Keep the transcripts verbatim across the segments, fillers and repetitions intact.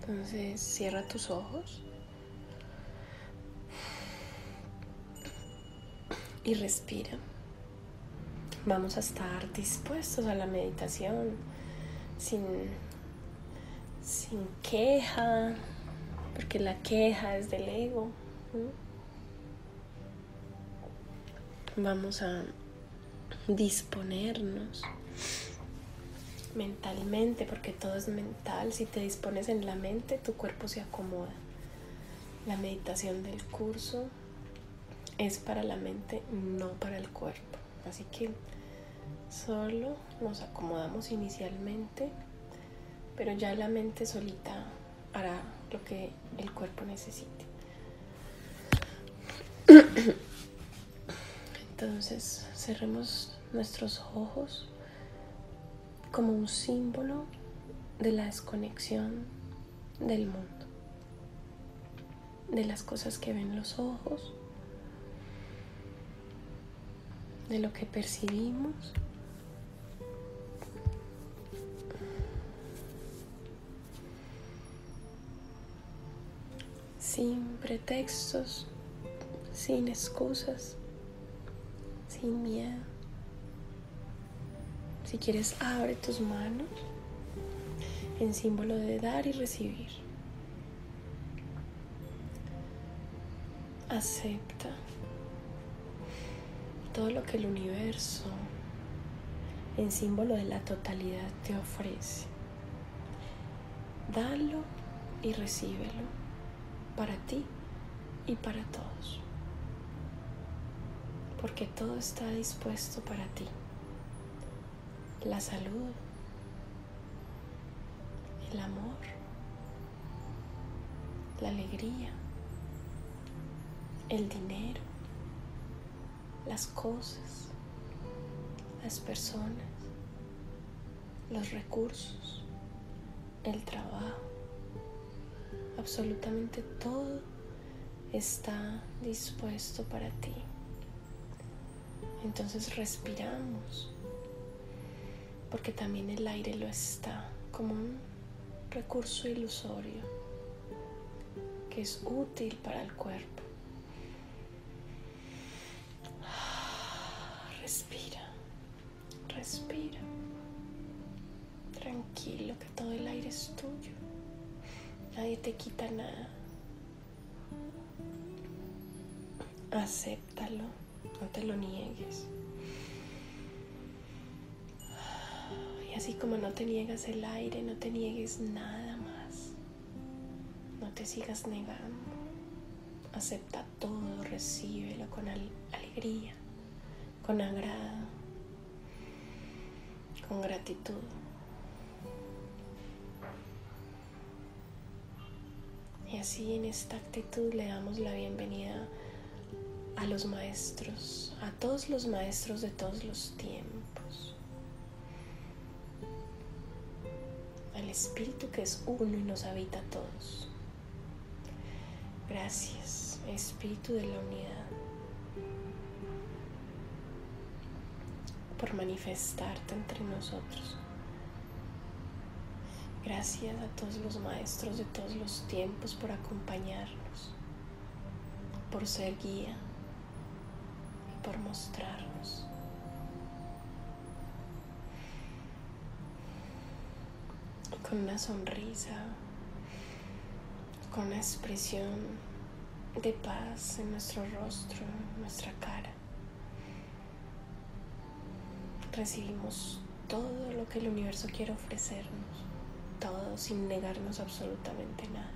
Entonces cierra tus ojos y respira. Vamos a estar dispuestos a la meditación sin, sin queja, porque la queja es del ego. Vamos a disponernos mentalmente, porque todo es mental. Si te dispones en la mente, tu cuerpo se acomoda. La meditación del curso es para la mente, no para el cuerpo. Así que solo nos acomodamos inicialmente, pero ya la mente solita hará lo que el cuerpo necesite. Entonces cerremos nuestros ojos como un símbolo de la desconexión del mundo, de las cosas que ven los ojos, de lo que percibimos. Sin pretextos, sin excusas, sin miedo. Si quieres, abre tus manos en símbolo de dar y recibir. Acepta todo lo que el universo, en símbolo de la totalidad, te ofrece. Dalo y recíbelo para ti y para todos, porque todo está dispuesto para ti. La salud, el amor, la alegría, el dinero, las cosas, las personas, los recursos, el trabajo, absolutamente todo está dispuesto para ti. Entonces respiramos, porque también el aire lo está, como un recurso ilusorio que es útil para el cuerpo. Respira, respira, tranquilo, que todo el aire es tuyo, nadie te quita nada. Acéptalo, no te lo niegues. Y así como no te niegas el aire, no te niegues nada más. No te sigas negando. Acepta todo, recíbelo con al- alegría, con agrado, con gratitud. Y así, en esta actitud, le damos la bienvenida a los maestros, a todos los maestros de todos los tiempos, al Espíritu que es uno y nos habita a todos. Gracias, Espíritu de la unidad, por manifestarte entre nosotros. Gracias a todos los maestros de todos los tiempos por acompañarnos, por ser guía y por mostrarnos. Con una sonrisa, con una expresión de paz en nuestro rostro, en nuestra cara, recibimos todo lo que el universo quiere ofrecernos, todo sin negarnos absolutamente nada.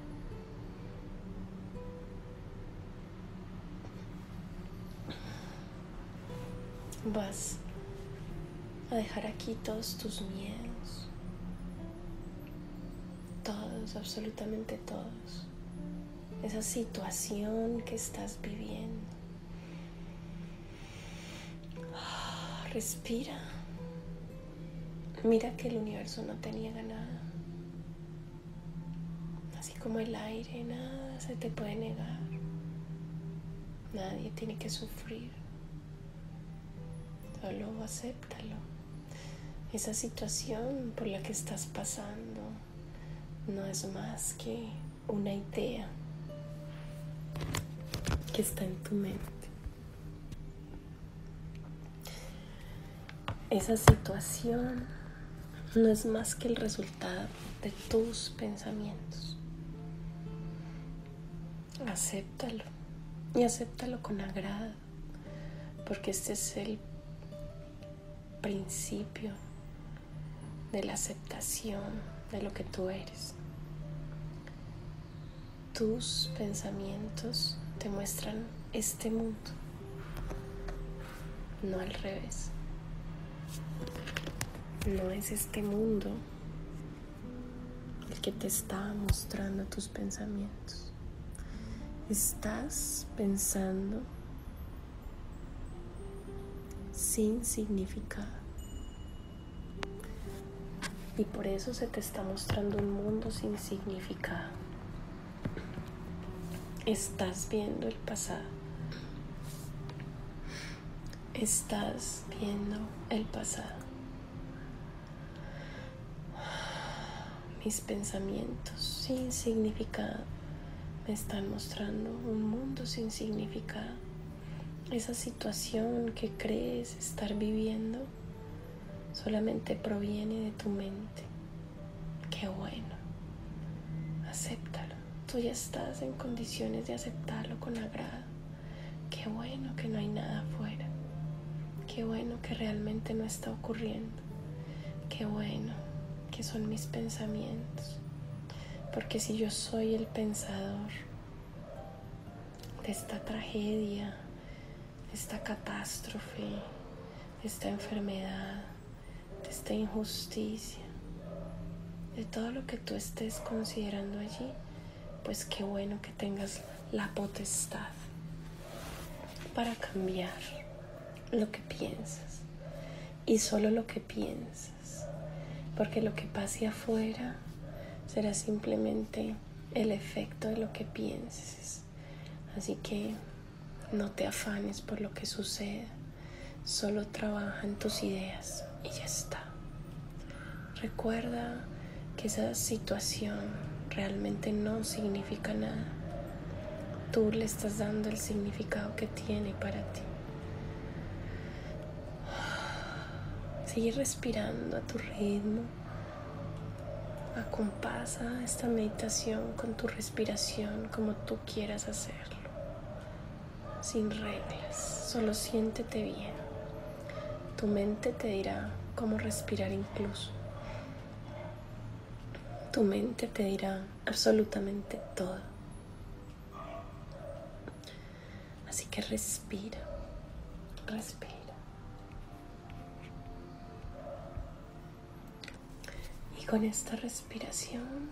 Vas a dejar aquí todos tus miedos, todos, absolutamente todos, esa situación que estás viviendo. Respira. Mira que el universo no te niega nada. Así como el aire, nada se te puede negar. Nadie tiene que sufrir. Solo acéptalo. Esa situación por la que estás pasando, no es más que una idea que está en tu mente. Esa situación no es más que el resultado de tus pensamientos. Acéptalo y acéptalo con agrado, porque este es el principio de la aceptación de lo que tú eres. Tus pensamientos te muestran este mundo, no al revés. No es este mundo el que te está mostrando tus pensamientos. Estás pensando sin significado. Y por eso se te está mostrando un mundo sin significado. Estás viendo el pasado. Estás viendo el pasado. Mis pensamientos sin significado me están mostrando un mundo sin significado. Esa situación que crees estar viviendo solamente proviene de tu mente. Qué bueno. Acéptalo. Tú ya estás en condiciones de aceptarlo con agrado. Qué bueno que no hay nada afuera. Qué bueno que realmente no está ocurriendo. Qué bueno que son mis pensamientos. Porque si yo soy el pensador de esta tragedia, de esta catástrofe, de esta enfermedad, de esta injusticia, de todo lo que tú estés considerando allí, pues qué bueno que tengas la potestad para cambiar lo que piensas, y solo lo que piensas, porque lo que pase afuera será simplemente el efecto de lo que pienses. Así que no te afanes por lo que suceda, solo trabaja en tus ideas y ya está. Recuerda que esa situación realmente no significa nada. Tú le estás dando el significado que tiene para ti. Sigue respirando a tu ritmo. Acompasa esta meditación con tu respiración como tú quieras hacerlo. Sin reglas, solo siéntete bien. Tu mente te dirá cómo respirar incluso. Tu mente te dirá absolutamente todo. Así que respira, respira. Y con esta respiración,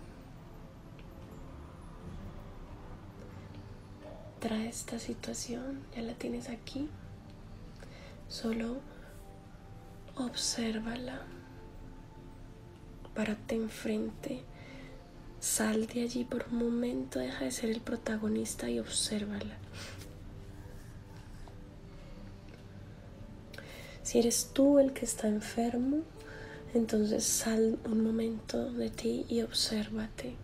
trae esta situación, ya la tienes aquí. Solo obsérvala, párate enfrente, sal de allí por un momento, deja de ser el protagonista y obsérvala. Si eres tú el que está enfermo, entonces sal un momento de ti y obsérvate.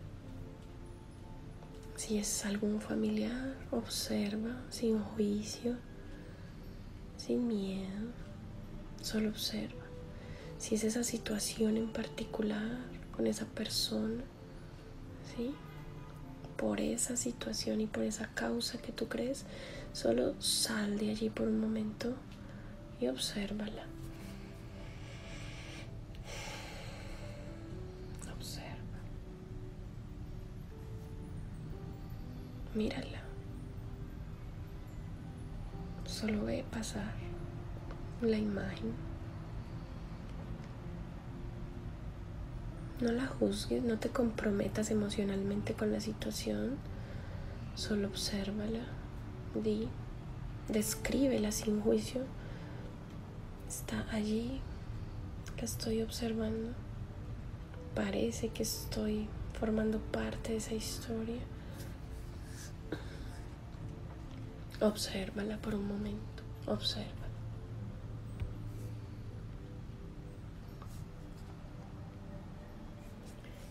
Si es algún familiar, observa sin juicio, sin miedo, solo observa. Si es esa situación en particular con esa persona, ¿sí? Por esa situación y por esa causa que tú crees, solo sal de allí por un momento y obsérvala. Observa. Mírala. Solo ve pasar la imagen. No la juzgues, no te comprometas emocionalmente con la situación. Solo obsérvala. Di, descríbela sin juicio. Está allí, la estoy observando. Parece que estoy formando parte de esa historia. Obsérvala por un momento, obsérvala.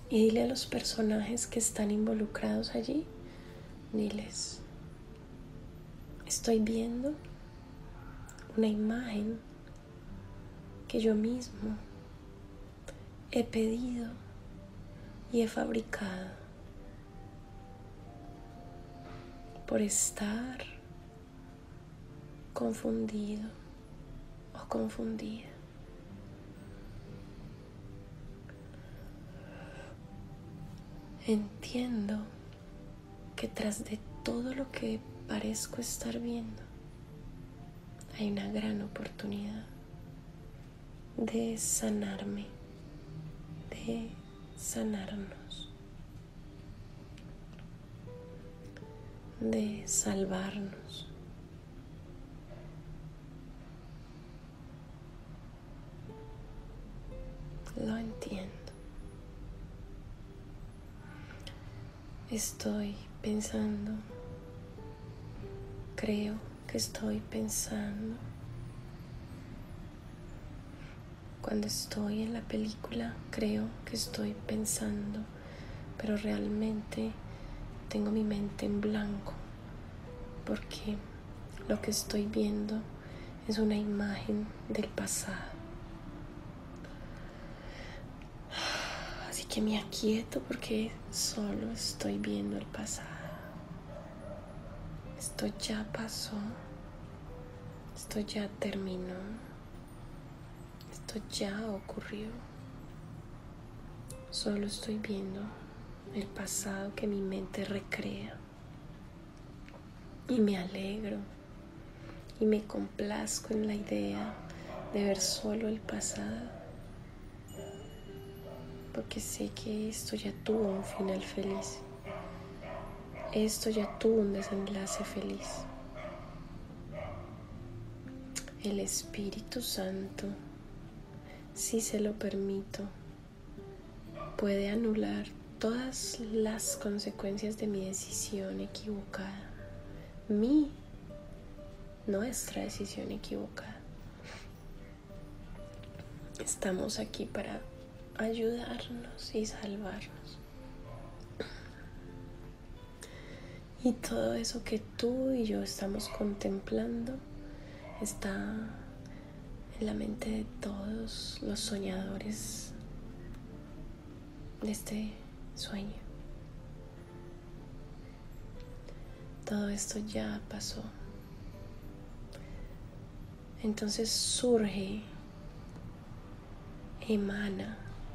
Y dile a los personajes que están involucrados allí, diles, estoy viendo una imagen que yo mismo he pedido y he fabricado por estar confundido o confundida. Entiendo que tras de todo lo que parezco estar viendo, hay una gran oportunidad de sanarme, de sanarnos, de salvarnos. Lo entiendo. Estoy pensando, creo que estoy pensando. Cuando estoy en la película, creo que estoy pensando, pero realmente tengo mi mente en blanco, porque lo que estoy viendo es una imagen del pasado. Así que me aquieto porque solo estoy viendo el pasado. Esto ya pasó, esto ya terminó, esto ya ocurrió. Solo estoy viendo el pasado que mi mente recrea. Y me alegro y me complazco en la idea de ver solo el pasado, porque sé que esto ya tuvo un final feliz. Esto ya tuvo un desenlace feliz. El Espíritu Santo, si se lo permito, puede anular todas las consecuencias de mi decisión equivocada. Mi, nuestra decisión equivocada. Estamos aquí para ayudarnos y salvarnos. Y todo eso que tú y yo estamos contemplando está en la mente de todos los soñadores de este sueño. Todo esto ya pasó. Entonces surge, emana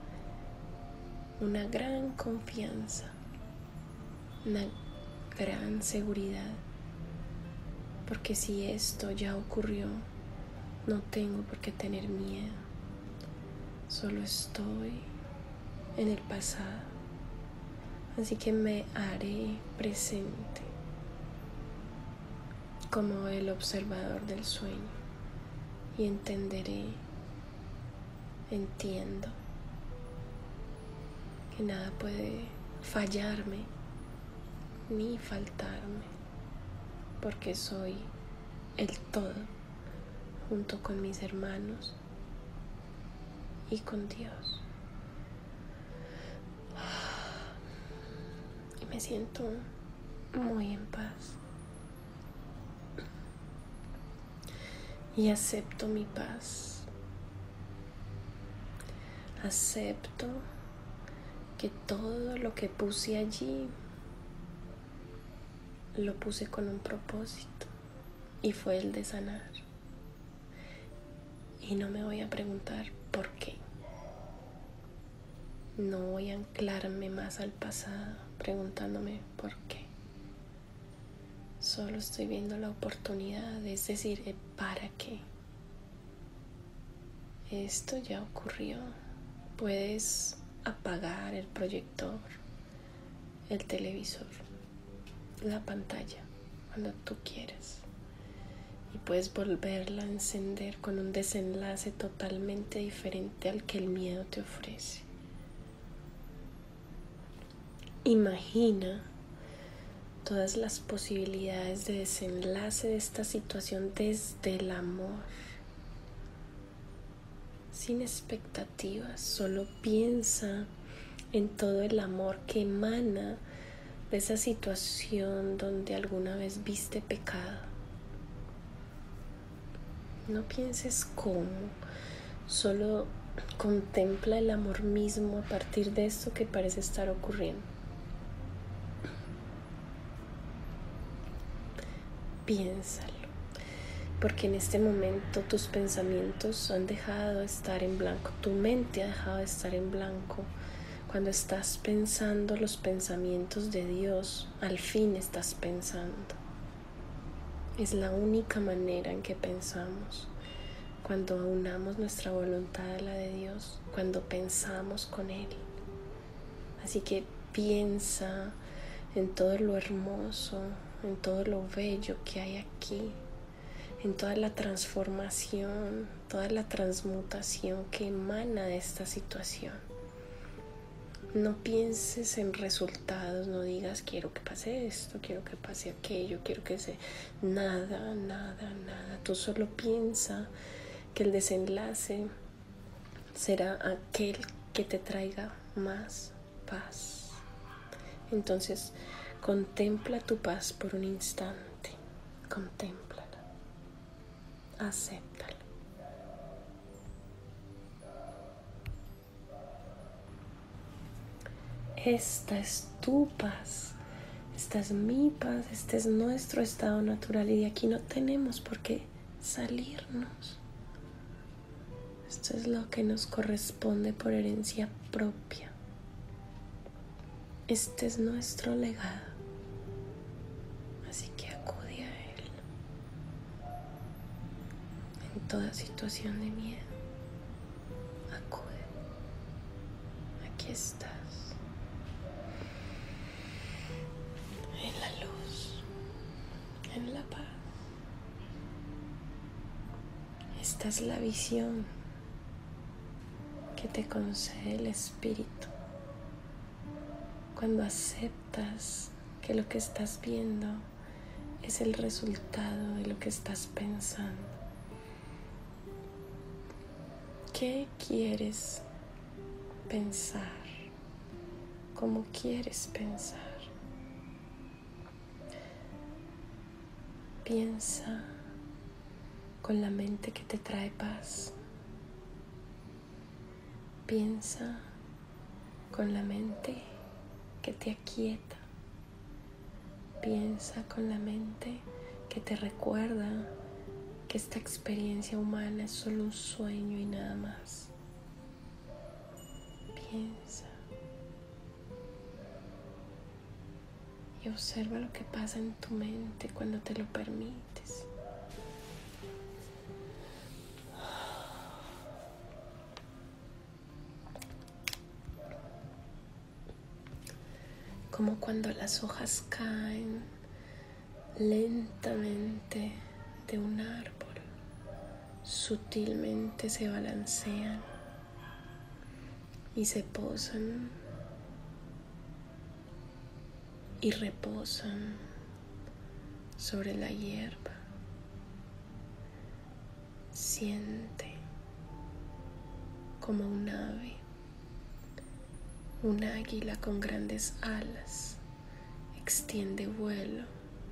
una gran confianza, una gran seguridad, porque si esto ya ocurrió, no tengo por qué tener miedo. Solo estoy en el pasado, así que me haré presente como el observador del sueño y entenderé, entiendo que nada puede fallarme ni faltarme, porque soy el todo junto con mis hermanos y con Dios. Y me siento muy en paz. Y acepto mi paz. Acepto que todo lo que puse allí lo puse con un propósito, y fue el de sanar. Y no me voy a preguntar por qué. No voy a anclarme más al pasado preguntándome por qué. Solo estoy viendo la oportunidad, es decir, el para qué. Esto ya ocurrió. Puedes apagar el proyector, el televisor, la pantalla cuando tú quieras, y puedes volverla a encender con un desenlace totalmente diferente al que el miedo te ofrece. Imagina todas las posibilidades de desenlace de esta situación desde el amor, sin expectativas. Solo piensa en todo el amor que emana de esa situación donde alguna vez viste pecado. No pienses cómo, solo contempla el amor mismo a partir de esto que parece estar ocurriendo. Piénsalo, porque en este momento tus pensamientos han dejado de estar en blanco, tu mente ha dejado de estar en blanco. Cuando estás pensando los pensamientos de Dios, al fin estás pensando. Es la única manera en que pensamos, cuando aunamos nuestra voluntad a la de Dios, cuando pensamos con Él. Así que piensa en todo lo hermoso, en todo lo bello que hay aquí, en toda la transformación, toda la transmutación que emana de esta situación. No pienses en resultados, no digas quiero que pase esto, quiero que pase aquello, quiero que se... Nada, nada, nada. Tú solo piensa que el desenlace será aquel que te traiga más paz. Entonces, contempla tu paz por un instante, contémplala, acéptala. Esta es tu paz, esta es mi paz, este es nuestro estado natural y de aquí no tenemos por qué salirnos. Esto es lo que nos corresponde por herencia propia. Este es nuestro legado, así que acude a él en toda situación de miedo. Acude, aquí estás. En la luz, en la paz. Esta es la visión que te concede el Espíritu cuando aceptas que lo que estás viendo es el resultado de lo que estás pensando. ¿Qué quieres pensar? ¿Cómo quieres pensar? Piensa con la mente que te trae paz. Piensa con la mente que te aquieta. Piensa con la mente que te recuerda que esta experiencia humana es solo un sueño y nada más. Piensa y observa lo que pasa en tu mente cuando te lo permites. Como cuando las hojas caen lentamente de un árbol, sutilmente se balancean y se posan y reposan sobre la hierba. Siente como un ave, un águila con grandes alas, extiende vuelo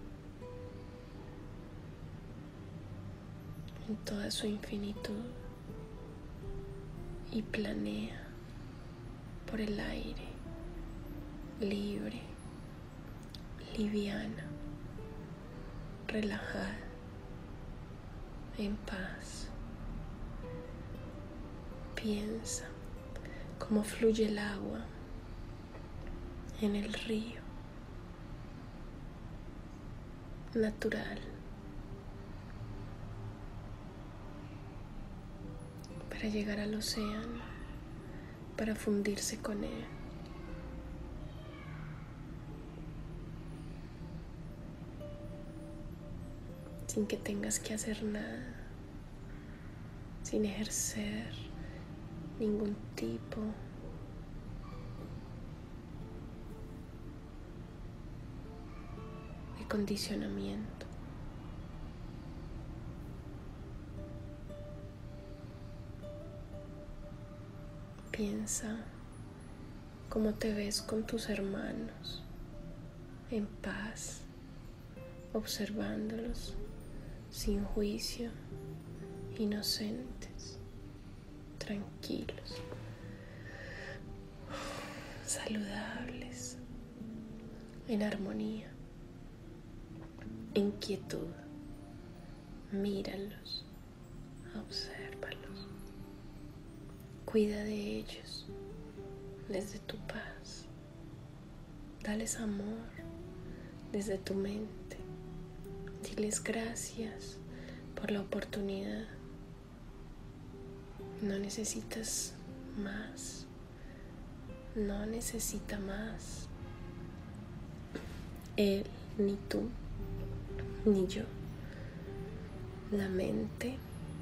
en toda su infinitud y planea por el aire, libre, liviana, relajada, en paz. Piensa cómo fluye el agua en el río, natural, para llegar al océano, para fundirse con él. Sin que tengas que hacer nada, sin ejercer ningún tipo de condicionamiento. Piensa cómo te ves con tus hermanos, en paz, observándolos sin juicio, inocentes, tranquilos, saludables, en armonía, en quietud. Míralos, obsérvalos, cuida de ellos desde tu paz, dales amor desde tu mente, diles gracias por la oportunidad. No necesitas más, no necesita más él, ni tú, ni yo. La mente,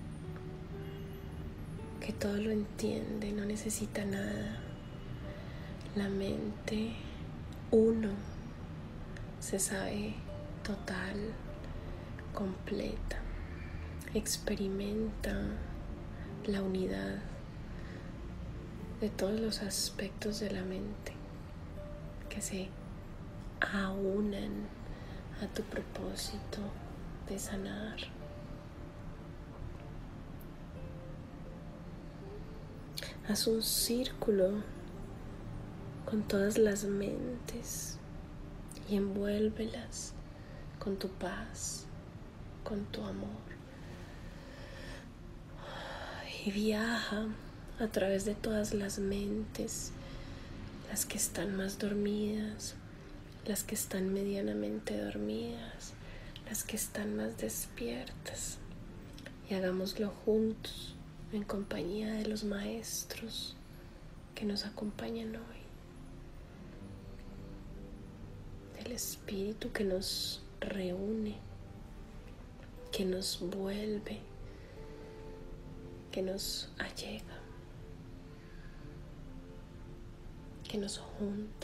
que todo lo entiende, no necesita nada. La mente, uno, se sabe total, completa, experimenta la unidad de todos los aspectos de la mente que se aunan a tu propósito de sanar. Haz un círculo con todas las mentes y envuélvelas con tu paz, con tu amor. Y viaja a través de todas las mentes, las que están más dormidas, las que están medianamente dormidas, las que están más despiertas. Y hagámoslo juntos, en compañía de los maestros que nos acompañan hoy, del espíritu que nos reúne, que nos vuelve, que nos allega, que nos junta.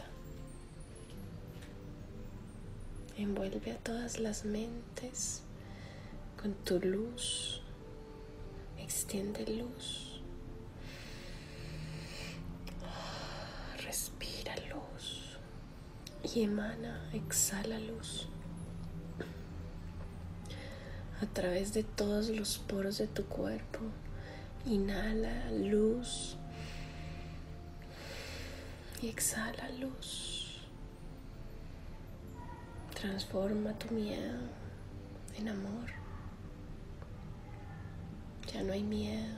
Envuelve a todas las mentes con tu luz. Extiende luz. Respira luz. Y emana, exhala luz. A través de todos los poros de tu cuerpo. Inhala luz. Y exhala luz. Transforma tu miedo en amor. Ya no hay miedo,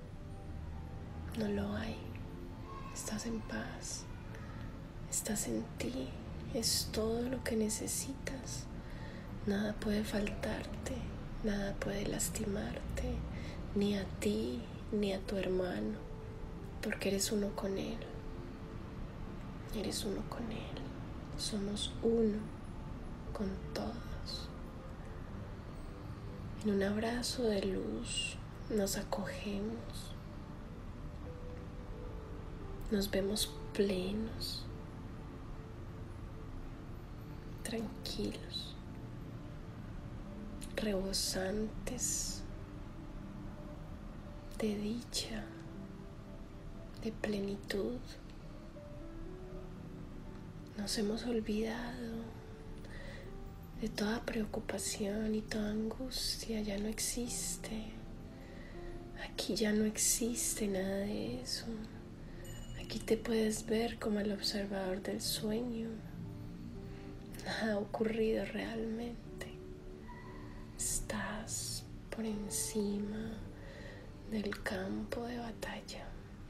no lo hay. Estás en paz, estás en ti, es todo lo que necesitas. Nada puede faltarte, nada puede lastimarte, ni a ti ni a tu hermano, porque eres uno con él. Eres uno con él. Somos uno con todos. En un abrazo de luz nos acogemos, nos vemos plenos, tranquilos, rebosantes de dicha, de plenitud. Nos hemos olvidado de toda preocupación y toda angustia. Ya no existe. Aquí ya no existe nada de eso. Aquí te puedes ver como el observador del sueño. Nada ha ocurrido realmente. Estás por encima del campo de batalla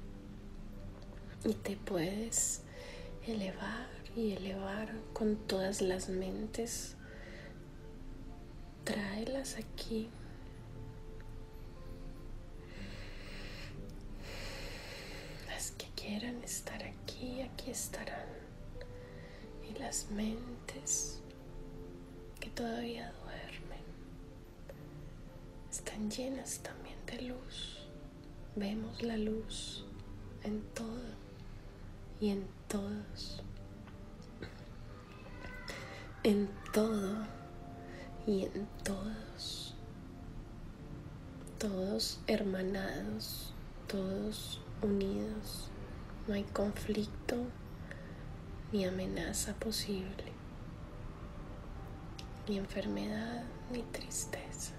y te puedes elevar y elevar con todas las mentes. Tráelas aquí. Las que quieran estar aquí, aquí estarán. Y las mentes que todavía duermen están llenas también de luz. Vemos la luz en todo y en todos. En todo y en todos. Todos hermanados, todos unidos. No hay conflicto, ni amenaza posible, ni enfermedad, ni tristeza.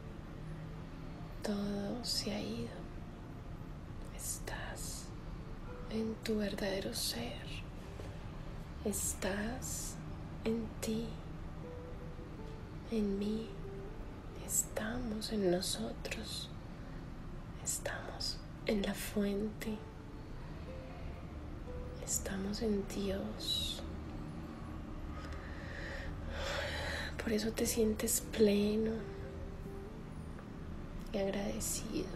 Todo se ha ido. Estás en tu verdadero ser. Estás en ti, en mí. Estamos en nosotros. Estamos en la fuente. Estamos en Dios. Por eso te sientes pleno y agradecido.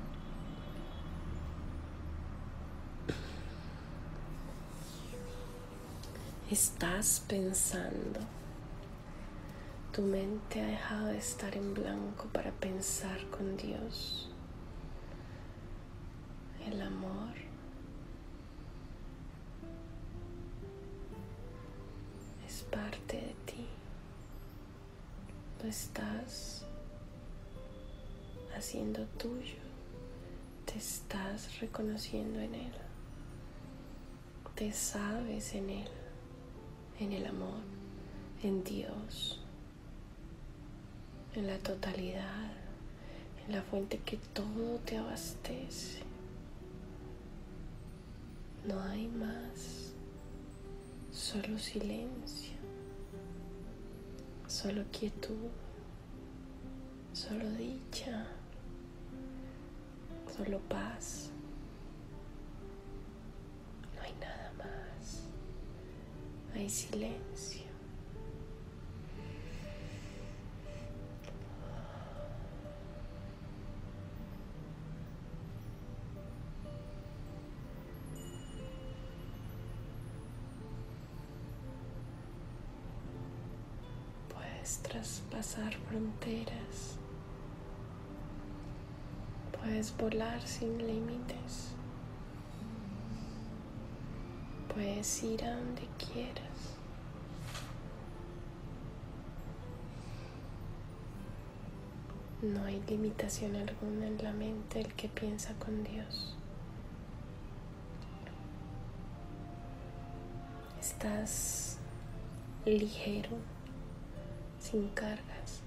Estás pensando. Tu mente ha dejado de estar en blanco para pensar con Dios. El amor es parte de ti. Lo estás haciendo tuyo. Te estás reconociendo en Él. Te sabes en Él, en el amor, en Dios, en la totalidad, en la fuente que todo te abastece. No hay más, solo silencio, solo quietud, solo dicha, solo paz. No hay nada más, hay silencio. Puedes traspasar fronteras. Puedes volar sin límites. Puedes ir a donde quieras. No hay limitación alguna en la mente del que piensa con Dios. Estás ligero, sin cargas.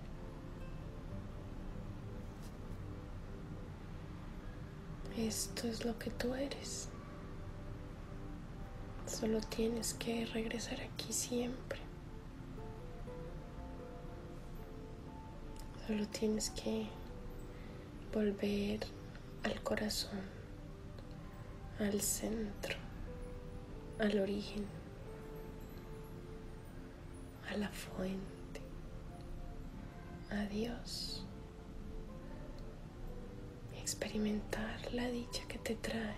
Esto es lo que tú eres. Solo tienes que regresar aquí siempre. Solo tienes que volver al corazón, al centro, al origen, a la fuente, a Dios. Experimentar la dicha que te trae,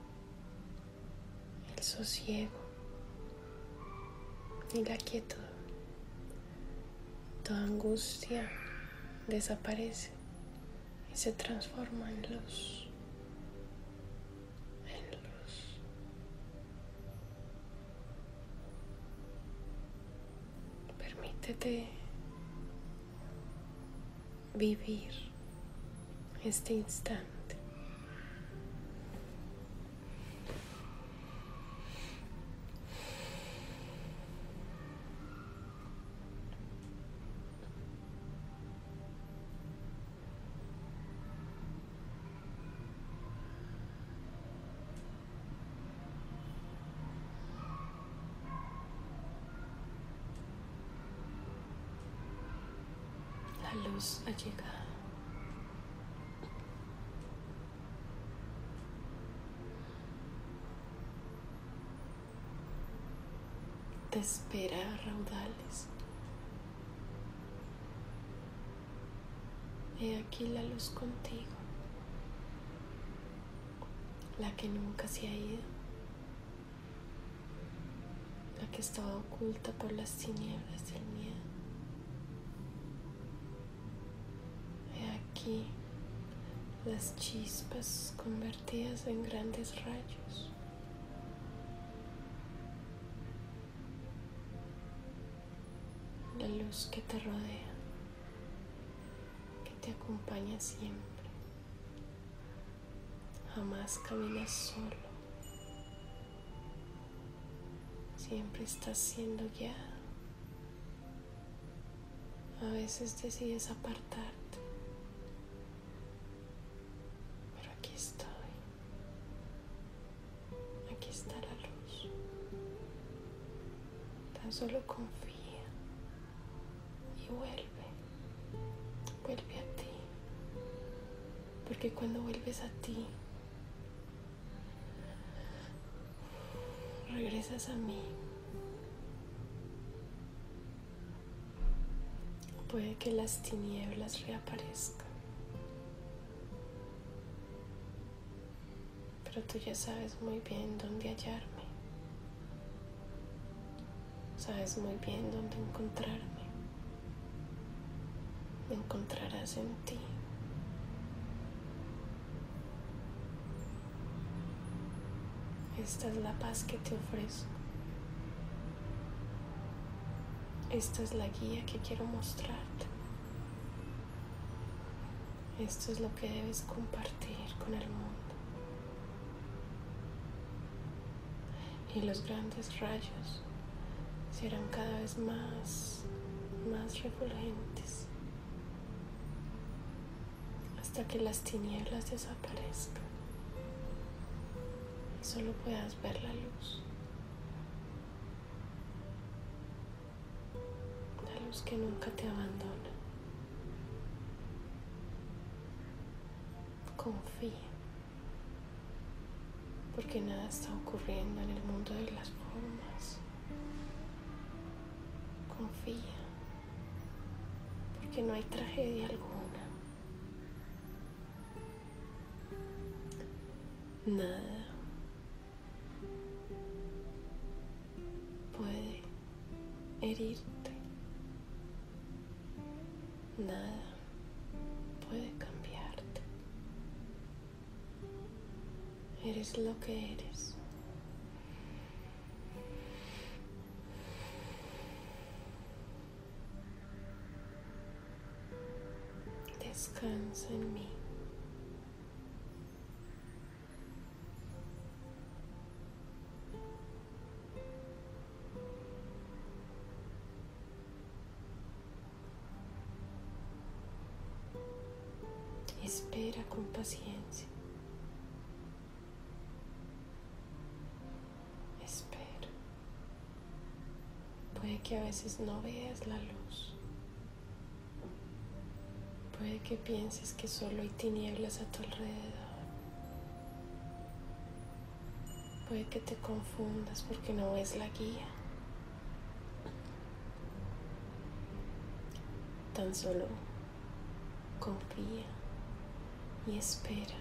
el sosiego y la quietud. Toda angustia desaparece y se transforma en luz, en luz. Permítete vivir este instante. La luz ha llegado. Te espera a raudales. He aquí la luz contigo, la que nunca se ha ido, la que estaba oculta por las tinieblas del miedo. He aquí las chispas convertidas en grandes rayos. La luz que te rodea, que te acompaña siempre. Jamás caminas solo. Siempre estás siendo guiado. A veces decides apartarte, pero aquí estoy. Aquí está la luz. Tan solo confía y vuelve. Vuelve a ti. Porque cuando vuelves a ti, regresas a mí. Puede que las tinieblas reaparezcan, pero tú ya sabes muy bien dónde hallarme. Sabes muy bien dónde encontrarme. Me encontrarás en ti. Esta es la paz que te ofrezco. Esta es la guía que quiero mostrarte. Esto es lo que debes compartir con el mundo. Y los grandes rayos serán cada vez más, más refulgentes, hasta que las tinieblas desaparezcan y solo puedas ver la luz. La luz que nunca te abandona. Confía, porque nada está ocurriendo en el mundo de las formas. Confía, porque no hay tragedia alguna. Nada puede herirte. Nada puede cambiarte. Eres lo que eres. Descansa en mí. Espera con paciencia. Espera. Puede que a veces no veas la luz. Puede que pienses que solo hay tinieblas a tu alrededor. Puede que te confundas porque no ves la guía. Tan solo confía y espera,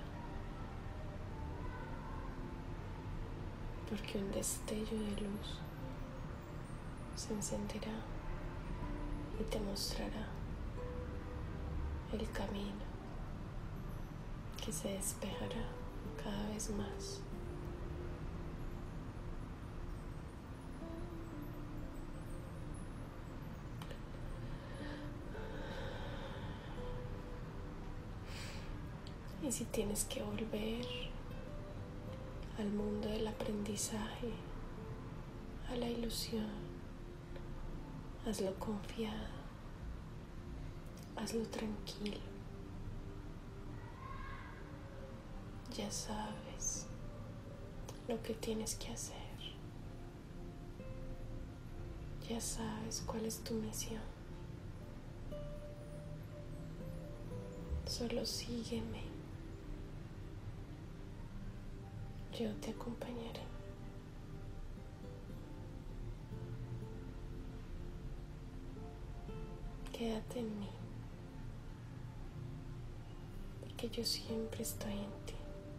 porque un destello de luz se encenderá y te mostrará el camino que se despejará cada vez más. Y si tienes que volver al mundo del aprendizaje, a la ilusión, hazlo confiado, hazlo tranquilo. Ya sabes lo que tienes que hacer. Ya sabes cuál es tu misión. Solo sígueme. Yo te acompañaré. Quédate en mí, porque yo siempre estoy en ti.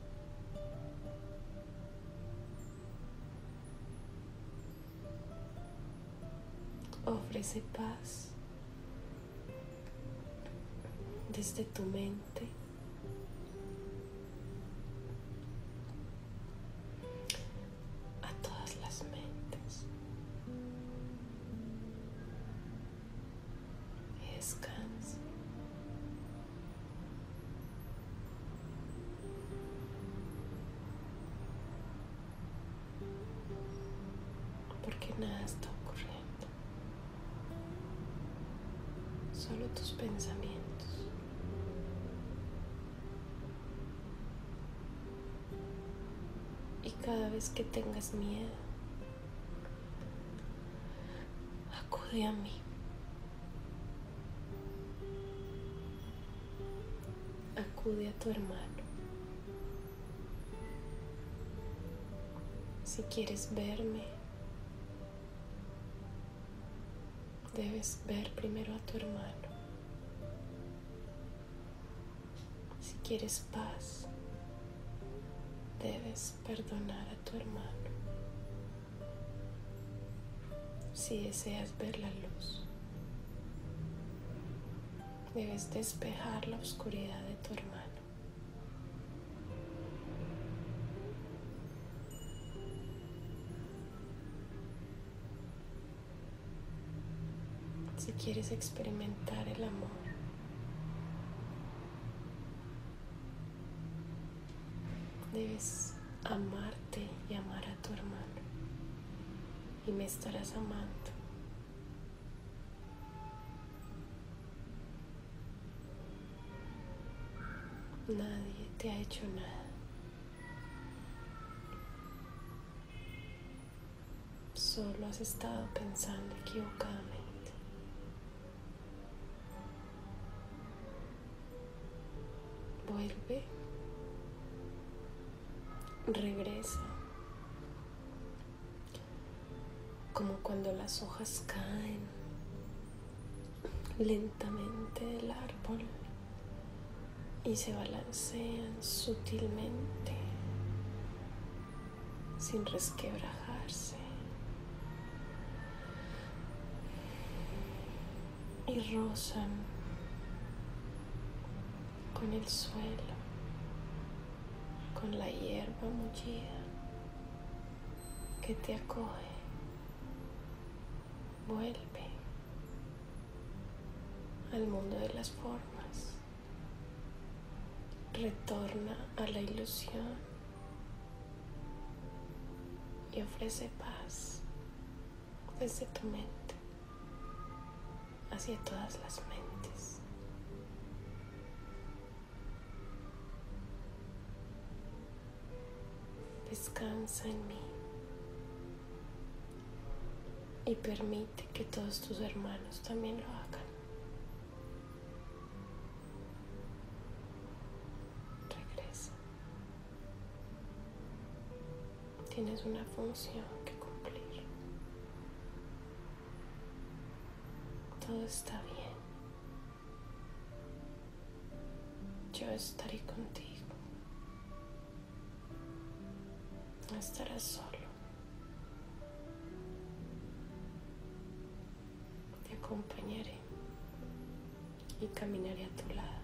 Ofrece paz desde tu mente a todas las mentes y descansa. Porque nada está ocurriendo. Solo tus pensamientos. Y cada vez que tengas miedo, acude a mí. Acude a tu hermano. Si quieres verme, debes ver primero a tu hermano. Si quieres paz, debes perdonar a tu hermano. Si deseas ver la luz, debes despejar la oscuridad de tu hermano. Si quieres experimentar el amor, debes amarte y amar a tu hermano, y me estarás amando. Nadie te ha hecho nada. Solo has estado pensando equivocadamente. Vuelve, regresa, como cuando las hojas caen lentamente del árbol y se balancean sutilmente, sin resquebrajarse, y rozan con el suelo, con la hierba mullida que te acoge. Vuelve al mundo de las formas. Retorna a la ilusión y ofrece paz desde tu mente hacia todas las mentes. Descansa en mí y permite que todos tus hermanos también lo hagan. Regresa. Tienes una función que cumplir. Todo está bien. Yo estaré contigo. No estarás solo. Te acompañaré y caminaré a tu lado.